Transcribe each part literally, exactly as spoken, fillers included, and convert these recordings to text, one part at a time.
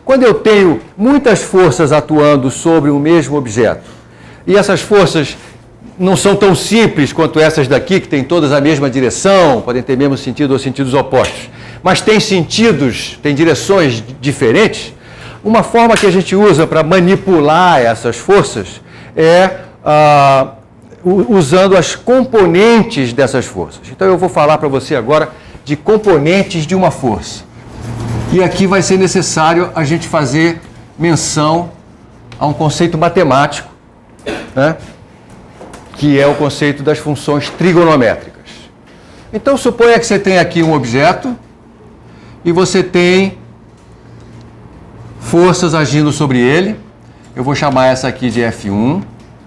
Quando eu tenho muitas forças atuando sobre o mesmo objeto, e essas forças não são tão simples quanto essas daqui, que têm todas a mesma direção, podem ter mesmo sentido ou sentidos opostos, mas têm sentidos, têm direções diferentes, uma forma que a gente usa para manipular essas forças é ah, usando as componentes dessas forças. Então eu vou falar para você agora de componentes de uma força. E aqui vai ser necessário a gente fazer menção a um conceito matemático, né? Que é o conceito das funções trigonométricas. Então suponha que você tem aqui um objeto e você tem forças agindo sobre ele. Eu vou chamar essa aqui de F um.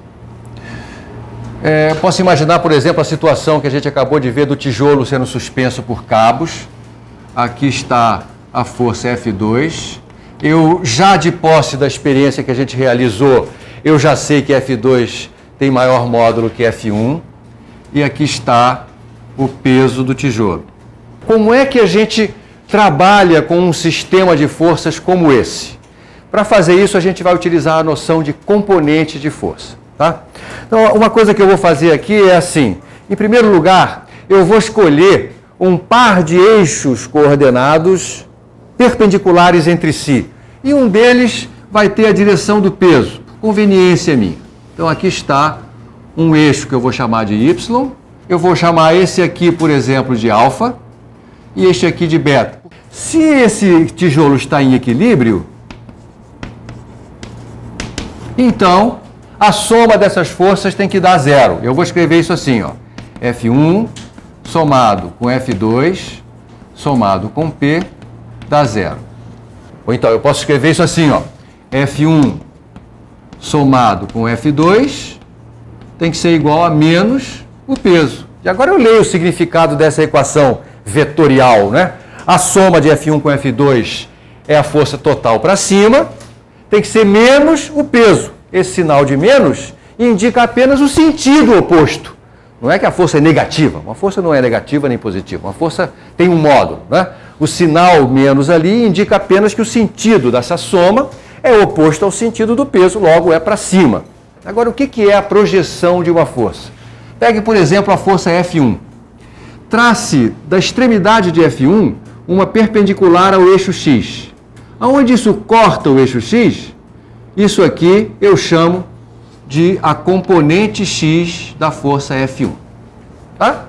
É, posso imaginar, por exemplo, a situação que a gente acabou de ver do tijolo sendo suspenso por cabos. Aqui está a força F dois. Eu, já de posse da experiência que a gente realizou, eu já sei que F dois tem maior módulo que F um. E aqui está o peso do tijolo. Como é que a gente trabalha com um sistema de forças como esse? Para fazer isso, a gente vai utilizar a noção de componente de força. Tá? Então, uma coisa que eu vou fazer aqui é assim. Em primeiro lugar, eu vou escolher um par de eixos coordenados perpendiculares entre si. E um deles vai ter a direção do peso, conveniência minha. Então, aqui está um eixo que eu vou chamar de Y. Eu vou chamar esse aqui, por exemplo, de alfa e este aqui de beta. Se esse tijolo está em equilíbrio, então a soma dessas forças tem que dar zero. Eu vou escrever isso assim, ó. F um somado com F dois somado com P dá zero. Ou então eu posso escrever isso assim, ó. F um somado com F dois tem que ser igual a menos o peso. E agora eu leio o significado dessa equação vetorial, né? A soma de F um com F dois é a força total para cima, tem que ser menos o peso. Esse sinal de menos indica apenas o sentido oposto. Não é que a força é negativa. Uma força não é negativa nem positiva. Uma força tem um módulo, né? O sinal menos ali indica apenas que o sentido dessa soma é oposto ao sentido do peso, logo é para cima. Agora, o que é a projeção de uma força? Pegue, por exemplo, a força F um. Trace da extremidade de F um uma perpendicular ao eixo X. Aonde isso corta o eixo X, isso aqui eu chamo de a componente X da força F um. Tá?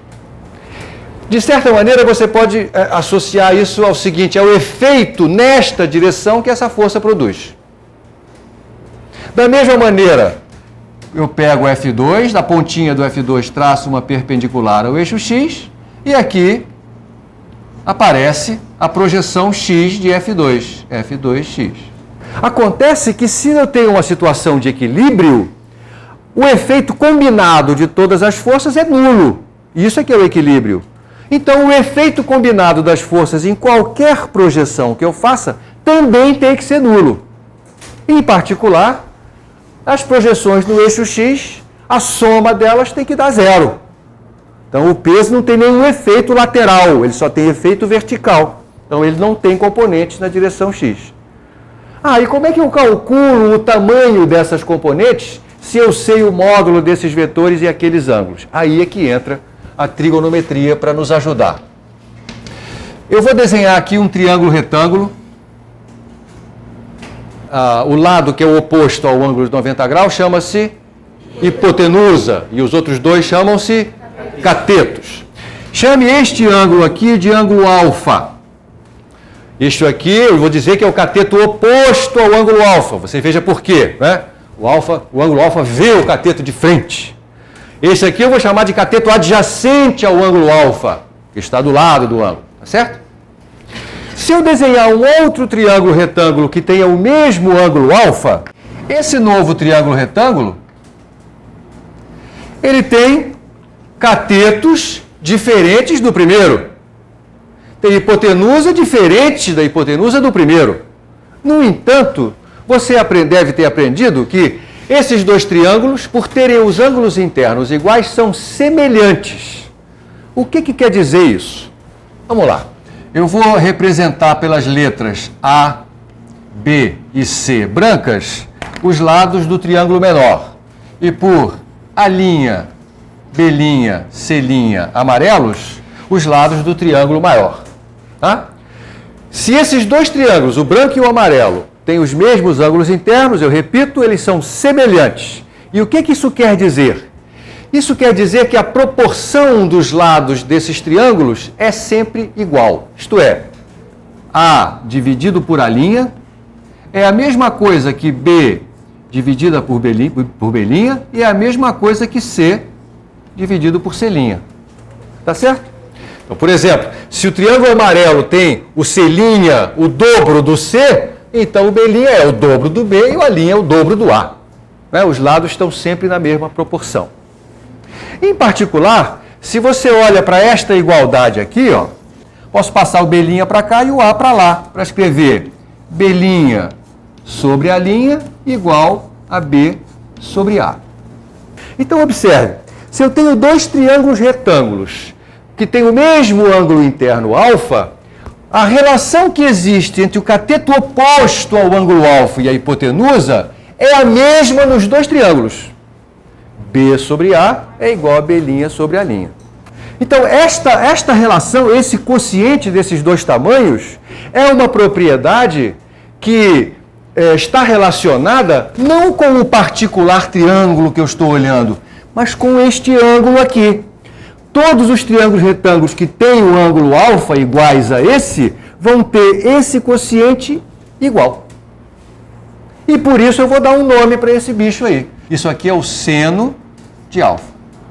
De certa maneira, você pode é, associar isso ao seguinte, ao efeito nesta direção que essa força produz. Da mesma maneira, eu pego o F dois, da pontinha do F dois traço uma perpendicular ao eixo X, e aqui aparece a projeção X de F dois, F dois X. Acontece que se eu tenho uma situação de equilíbrio, o efeito combinado de todas as forças é nulo. Isso é que é o equilíbrio. Então, o efeito combinado das forças em qualquer projeção que eu faça também tem que ser nulo. Em particular, as projeções no eixo X, a soma delas tem que dar zero. Então, o peso não tem nenhum efeito lateral, ele só tem efeito vertical. Então, ele não tem componentes na direção X. Ah, e como é que eu calculo o tamanho dessas componentes se eu sei o módulo desses vetores e aqueles ângulos? Aí é que entra a trigonometria para nos ajudar. Eu vou desenhar aqui um triângulo retângulo. Ah, o lado que é o oposto ao ângulo de noventa graus chama-se hipotenusa e os outros dois chamam-se catetos. Chame este ângulo aqui de ângulo alfa. Este aqui, eu vou dizer que é o cateto oposto ao ângulo alfa. Você veja por quê, né? O, alfa, o ângulo alfa vê o cateto de frente. Esse aqui eu vou chamar de cateto adjacente ao ângulo alfa, que está do lado do ângulo, tá certo? Se eu desenhar um outro triângulo retângulo que tenha o mesmo ângulo alfa, esse novo triângulo retângulo, ele tem catetos diferentes do primeiro. Tem hipotenusa diferente da hipotenusa do primeiro. No entanto, você deve ter aprendido que esses dois triângulos, por terem os ângulos internos iguais, são semelhantes. O que que quer dizer isso? Vamos lá. Eu vou representar pelas letras A B e C brancas, os lados do triângulo menor. E por A', B', C' amarelos, os lados do triângulo maior. Tá? Se esses dois triângulos, o branco e o amarelo, têm os mesmos ângulos internos, eu repito, eles são semelhantes. E o que, que isso quer dizer? Isso quer dizer que a proporção dos lados desses triângulos é sempre igual. Isto é, A dividido por A' é a mesma coisa que B dividida por B', por B' e é a mesma coisa que C dividido por C'. Tá certo? Então, por exemplo, se o triângulo amarelo tem o C' o dobro do C, então o B' é o dobro do B e o A' é o dobro do A. Né? Os lados estão sempre na mesma proporção. Em particular, se você olha para esta igualdade aqui, ó, posso passar o B' para cá e o A para lá, para escrever B' sobre A' igual a B sobre A. Então, observe, se eu tenho dois triângulos retângulos que têm o mesmo ângulo interno alfa, a relação que existe entre o cateto oposto ao ângulo alfa e a hipotenusa é a mesma nos dois triângulos. B sobre A é igual a B' sobre A'. Então, esta, esta relação, esse quociente desses dois tamanhos, é uma propriedade que é, está relacionada não com o particular triângulo que eu estou olhando, mas com este ângulo aqui. Todos os triângulos retângulos que têm o ângulo alfa iguais a esse, vão ter esse quociente igual. E por isso eu vou dar um nome para esse bicho aí. Isso aqui é o seno de alfa.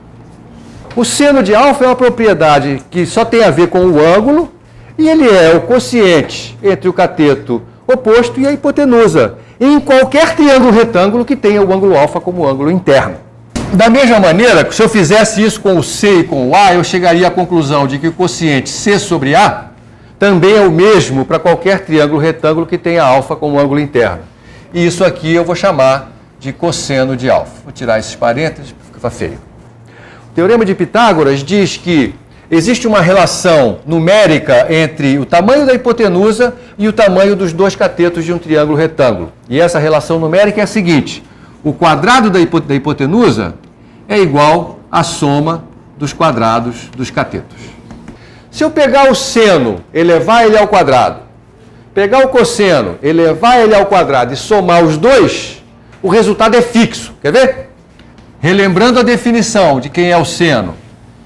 O seno de alfa é uma propriedade que só tem a ver com o ângulo e ele é o quociente entre o cateto oposto e a hipotenusa em qualquer triângulo retângulo que tenha o ângulo alfa como ângulo interno. Da mesma maneira, se eu fizesse isso com o C e com o A, eu chegaria à conclusão de que o quociente C sobre A também é o mesmo para qualquer triângulo retângulo que tenha alfa como ângulo interno. E isso aqui eu vou chamar de cosseno de alfa. Vou tirar esses parênteses, porque fica feio. O Teorema de Pitágoras diz que existe uma relação numérica entre o tamanho da hipotenusa e o tamanho dos dois catetos de um triângulo retângulo. E essa relação numérica é a seguinte: o quadrado da hipotenusa é igual à soma dos quadrados dos catetos. Se eu pegar o seno, elevar ele ao quadrado, pegar o cosseno, elevar ele ao quadrado e somar os dois, o resultado é fixo. Quer ver? Relembrando a definição de quem é o seno.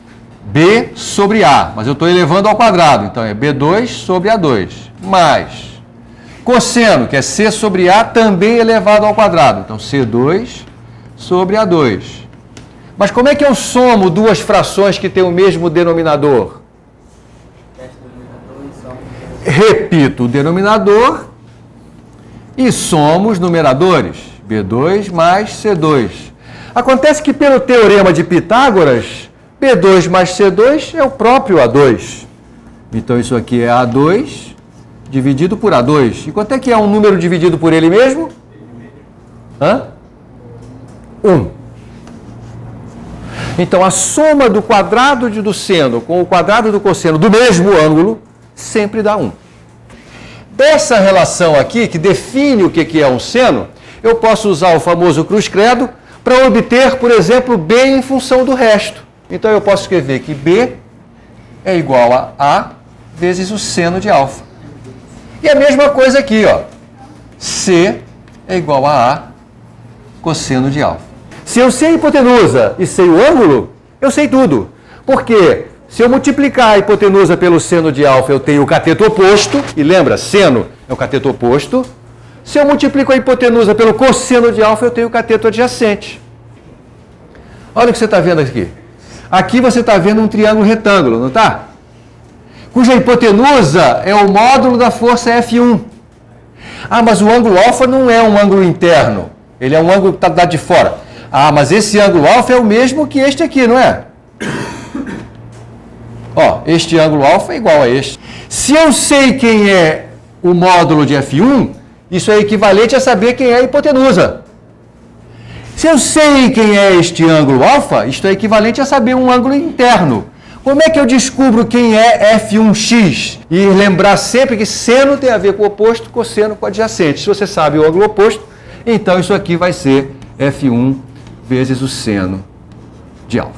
B sobre A, mas eu estou elevando ao quadrado, então é B dois sobre A dois, mais cosseno, que é C sobre A, também elevado ao quadrado, então C dois sobre A dois. Mas como é que eu somo duas frações que têm o mesmo denominador? Repito o denominador e somo os numeradores, B dois mais C dois. Acontece que pelo Teorema de Pitágoras, B dois mais C dois é o próprio A dois. Então isso aqui é A dois dividido por A dois. E quanto é que é um número dividido por ele mesmo? Hã? um. Então a soma do quadrado do seno com o quadrado do cosseno do mesmo ângulo sempre dá um. Dessa relação aqui, que define o que é um seno, eu posso usar o famoso cruz-credo para obter, por exemplo, B em função do resto. Então eu posso escrever que B é igual a A vezes o seno de alfa. E a mesma coisa aqui, ó. C é igual a A cosseno de alfa. Se eu sei a hipotenusa e sei o ângulo, eu sei tudo. Porque se eu multiplicar a hipotenusa pelo seno de alfa, eu tenho o cateto oposto. E lembra, seno é o cateto oposto. Se eu multiplico a hipotenusa pelo cosseno de alfa, eu tenho o cateto adjacente. Olha o que você está vendo aqui. Aqui você está vendo um triângulo retângulo, não está? Cuja hipotenusa é o módulo da força F um. Ah, mas o ângulo alfa não é um ângulo interno. Ele é um ângulo que está do lado de fora. Ah, mas esse ângulo alfa é o mesmo que este aqui, não é? Ó, este ângulo alfa é igual a este. Se eu sei quem é o módulo de F um, isso é equivalente a saber quem é a hipotenusa. Se eu sei quem é este ângulo alfa, isto é equivalente a saber um ângulo interno. Como é que eu descubro quem é F um x? E lembrar sempre que seno tem a ver com o oposto, cosseno com adjacente. Se você sabe o ângulo oposto, então isso aqui vai ser F um vezes o seno de alfa.